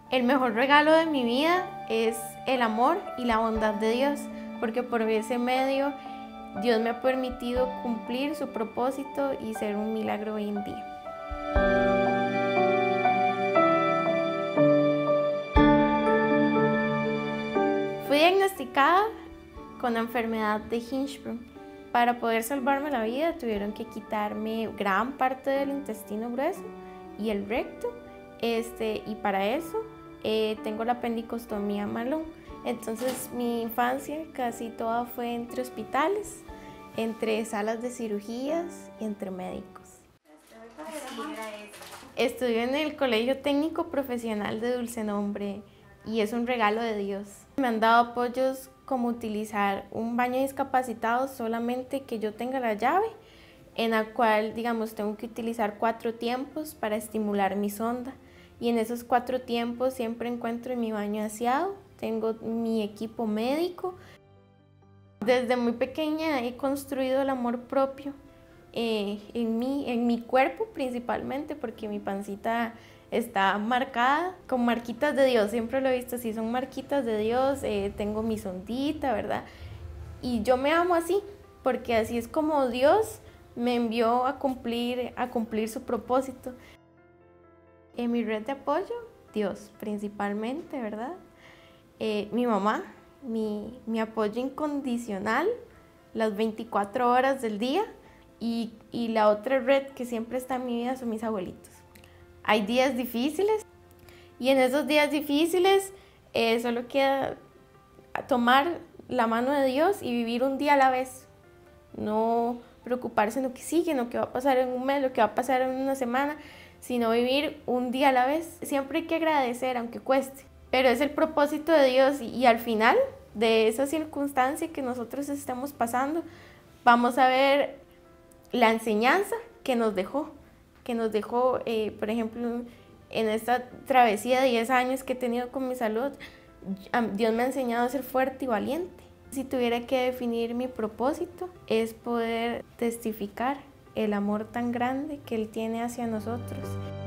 El mejor regalo de mi vida es el amor y la bondad de Dios, porque por ese medio Dios me ha permitido cumplir su propósito y ser un milagro hoy en día. Fui diagnosticada con la enfermedad de Hirschsprung. Para poder salvarme la vida tuvieron que quitarme gran parte del intestino grueso y el recto, y para eso tengo la apendicostomía malón. Entonces mi infancia casi toda fue entre hospitales, entre salas de cirugías y entre médicos. Estudio en el Colegio Técnico Profesional de Dulce Nombre y es un regalo de Dios. Me han dado apoyos como utilizar un baño de discapacitados solamente que yo tenga la llave, en la cual, digamos, tengo que utilizar 4 tiempos para estimular mi sonda. Y en esos 4 tiempos siempre encuentro mi baño aseado, tengo mi equipo médico. Desde muy pequeña he construido el amor propio en mi cuerpo principalmente, porque mi pancita está marcada con marquitas de Dios, siempre lo he visto así, son marquitas de Dios, tengo mi sondita, ¿verdad? Y yo me amo así, porque así es como Dios me envió a cumplir su propósito. En mi red de apoyo, Dios principalmente, ¿verdad? Mi mamá, mi apoyo incondicional, las 24 horas del día, y la otra red que siempre está en mi vida son mis abuelitos. Hay días difíciles y en esos días difíciles solo queda tomar la mano de Dios y vivir un día a la vez. No preocuparse en lo que sigue, en lo que va a pasar en un mes, lo que va a pasar en una semana, sino vivir un día a la vez. Siempre hay que agradecer, aunque cueste. Pero es el propósito de Dios y al final de esa circunstancia que nosotros estamos pasando, vamos a ver la enseñanza que nos dejó, por ejemplo, en esta travesía de 10 años que he tenido con mi salud, Dios me ha enseñado a ser fuerte y valiente. Si tuviera que definir mi propósito, es poder testificar el amor tan grande que Él tiene hacia nosotros.